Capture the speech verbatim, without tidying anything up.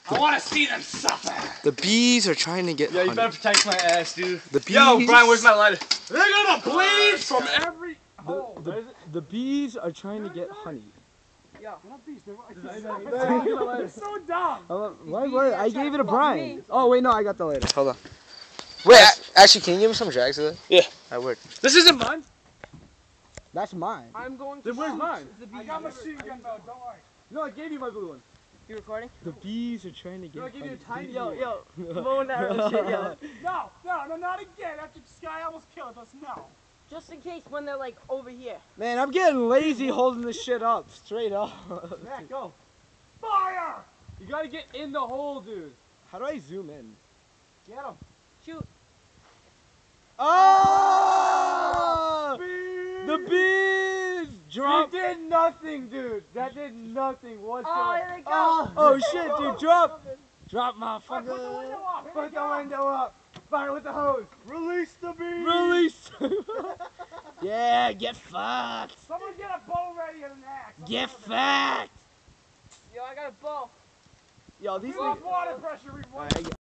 I want to see them suffer. The bees are trying to get Yeah, you honey. better protect my ass, dude. The bees. Yo, Brian, where's my lighter? They're gonna bleed from every. The, the, the bees are trying to get honey. Yo. They're so dumb. Uh, why, why, I gave it to Brian. Oh wait, no, I got the lighter. Hold on. Wait, a- actually, can you give me some drags of that? Yeah. I would. This isn't mine. That's mine. I'm going to Then where's shoot mine? the bees. I got machine gun though. Don't worry. No, I gave you my blue one. You recording? The bees are trying to get No, I gave you a honey. tiny Yo, one. yo. Bow and arrow shit, yo. No, no, no, not again. After Sky almost killed us. No. Just in case when they're like over here. Man, I'm getting lazy holding this shit up. Straight up. Matt, go. Fire! You gotta get in the hole, dude. How do I zoom in? Get him. Shoot. Oh! Bees! The bees! Drop. They did nothing, dude. That did nothing whatsoever. Oh, here they go. Oh, oh shit, dude, drop. Drop, Alright, put the window motherfucker. up. Put the window up. Fire with the hose. Release the bees. Release. Yeah, get fucked. Someone get a bow ready and an axe. Get fucked. Yo, I got a bow. Yo, these We love niggas. water pressure. We want Alright,